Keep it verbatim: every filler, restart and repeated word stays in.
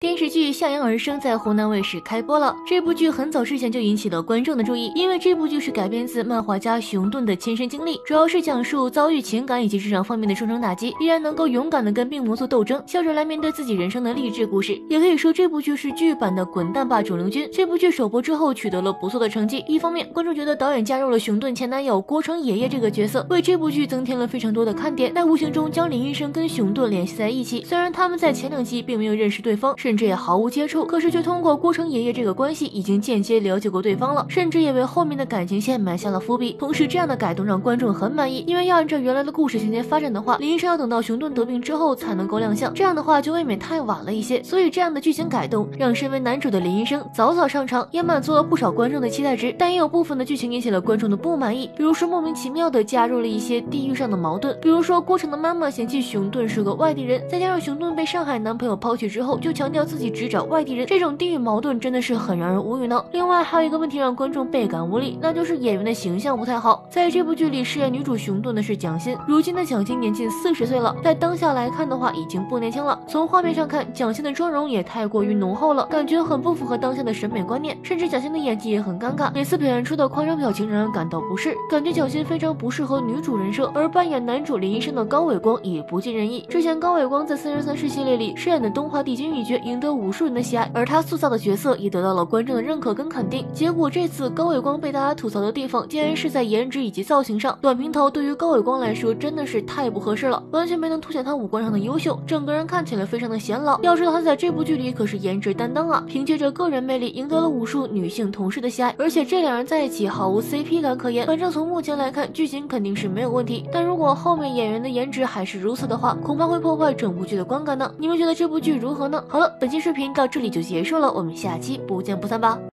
电视剧《向阳而生》在湖南卫视开播了。这部剧很早之前就引起了观众的注意，因为这部剧是改编自漫画家熊顿的亲身经历，主要是讲述遭遇情感以及职场方面的双重打击，依然能够勇敢的跟病魔做斗争，笑着来面对自己人生的励志故事。也可以说这部剧是剧版的《滚蛋吧肿瘤君》。这部剧首播之后取得了不错的成绩，一方面观众觉得导演加入了熊顿前男友郭成爷爷这个角色，为这部剧增添了非常多的看点，在无形中将林医生跟熊顿联系在一起。虽然他们在前两集并没有认识对方，甚至也毫无接触，可是却通过郭成爷爷这个关系已经间接了解过对方了，甚至也为后面的感情线埋下了伏笔。同时这样的改动让观众很满意，因为要按照原来的故事情节发展的话，林医生要等到熊顿得病之后才能够亮相，这样的话就未免太晚了一些。所以这样的剧情改动让身为男主的林医生早早上场，也满足了不少观众的期待值。但也有部分的剧情引起了观众的不满意，比如说莫名其妙的加入了一些地域上的矛盾，比如说郭成的妈妈嫌弃熊顿是个外地人，再加上熊顿被上海男朋友抛弃之后就强调自己只找外地人，这种地域矛盾真的是很让人无语呢。另外还有一个问题让观众倍感无力，那就是演员的形象不太好。在这部剧里饰演女主熊顿的是蒋欣，如今的蒋欣年近四十岁了，在当下来看的话已经不年轻了。从画面上看，蒋欣的妆容也太过于浓厚了，感觉很不符合当下的审美观念，甚至蒋欣的演技也很尴尬，每次表现出的夸张表情让人感到不适，感觉蒋欣非常不适合女主人设。而扮演男主林医生的高伟光也不尽人意，之前高伟光在《三生三世》系列里饰演的东华帝君一角赢得无数人的喜爱，而他塑造的角色也得到了观众的认可跟肯定。结果这次高伟光被大家吐槽的地方竟然是在颜值以及造型上，短平头对于高伟光来说真的是太不合适了，完全没能凸显他五官上的优秀，整个人看起来非常的显老。要知道他在这部剧里可是颜值担当啊，凭借着个人魅力赢得了无数女性同事的喜爱，而且这两人在一起毫无 C P 感可言。反正从目前来看，剧情肯定是没有问题，但如果后面演员的颜值还是如此的话，恐怕会破坏整部剧的观感呢。你们觉得这部剧如何呢？好了，本期视频到这里就结束了，我们下期不见不散吧。